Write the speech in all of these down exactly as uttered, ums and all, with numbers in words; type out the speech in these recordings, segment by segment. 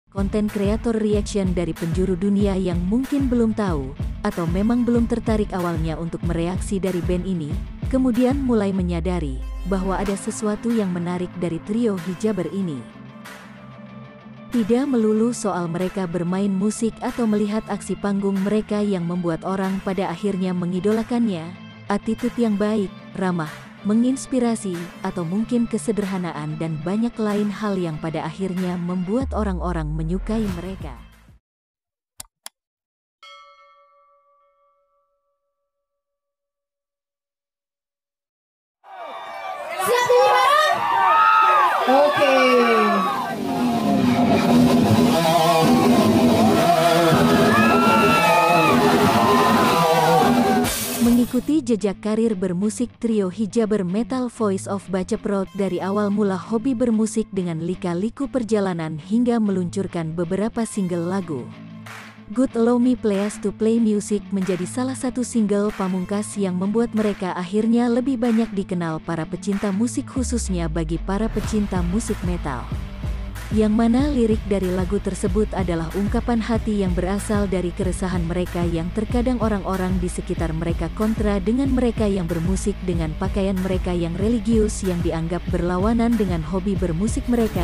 konten kreator reaction dari penjuru dunia yang mungkin belum tahu, atau memang belum tertarik awalnya untuk mereaksi dari band ini, kemudian mulai menyadari bahwa ada sesuatu yang menarik dari trio Hijaber ini. Tidak melulu soal mereka bermain musik atau melihat aksi panggung mereka yang membuat orang pada akhirnya mengidolakannya, attitude yang baik, ramah, menginspirasi, atau mungkin kesederhanaan dan banyak lain hal yang pada akhirnya membuat orang-orang menyukai mereka. Siap dilarang? Oke. Mengikuti jejak karir bermusik trio Hijaber Metal Voice of Baceprot dari awal mula hobi bermusik dengan lika-liku perjalanan hingga meluncurkan beberapa single lagu. Good Allow Me Place to Play Music menjadi salah satu single pamungkas yang membuat mereka akhirnya lebih banyak dikenal para pecinta musik khususnya bagi para pecinta musik metal. Yang mana lirik dari lagu tersebut adalah ungkapan hati yang berasal dari keresahan mereka yang terkadang orang-orang di sekitar mereka kontra dengan mereka yang bermusik dengan pakaian mereka yang religius yang dianggap berlawanan dengan hobi bermusik mereka.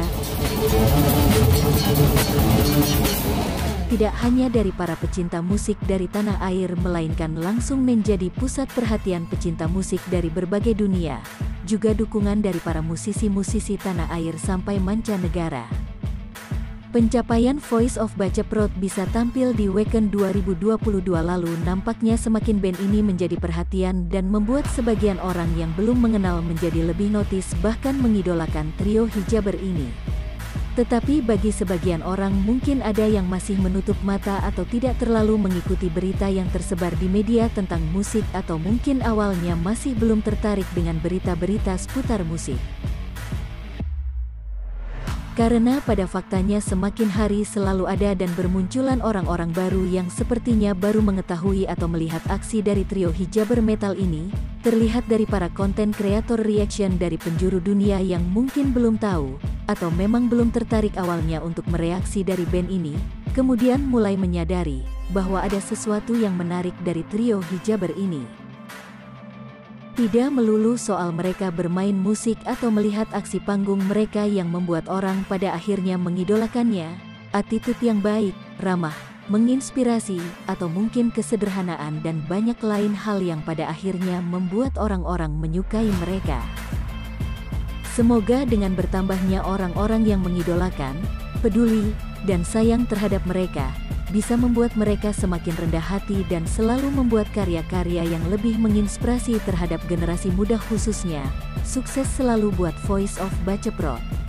Tidak hanya dari para pecinta musik dari tanah air melainkan langsung menjadi pusat perhatian pecinta musik dari berbagai dunia, juga dukungan dari para musisi-musisi tanah air sampai mancanegara. Pencapaian Voice of Baceprot bisa tampil di Wacken dua ribu dua puluh dua lalu nampaknya semakin band ini menjadi perhatian dan membuat sebagian orang yang belum mengenal menjadi lebih notice bahkan mengidolakan trio Hijaber ini. Tetapi bagi sebagian orang mungkin ada yang masih menutup mata atau tidak terlalu mengikuti berita yang tersebar di media tentang musik atau mungkin awalnya masih belum tertarik dengan berita-berita seputar musik. Karena pada faktanya semakin hari selalu ada dan bermunculan orang-orang baru yang sepertinya baru mengetahui atau melihat aksi dari trio Hijaber Metal ini, terlihat dari para konten kreator reaction dari penjuru dunia yang mungkin belum tahu, atau memang belum tertarik awalnya untuk mereaksi dari band ini, kemudian mulai menyadari bahwa ada sesuatu yang menarik dari trio Hijaber ini. Tidak melulu soal mereka bermain musik atau melihat aksi panggung mereka yang membuat orang pada akhirnya mengidolakannya, attitude yang baik, ramah, menginspirasi, atau mungkin kesederhanaan dan banyak lain hal yang pada akhirnya membuat orang-orang menyukai mereka. Semoga dengan bertambahnya orang-orang yang mengidolakan, peduli, dan sayang terhadap mereka, bisa membuat mereka semakin rendah hati dan selalu membuat karya-karya yang lebih menginspirasi terhadap generasi muda khususnya. Sukses selalu buat Voice of Baceprot.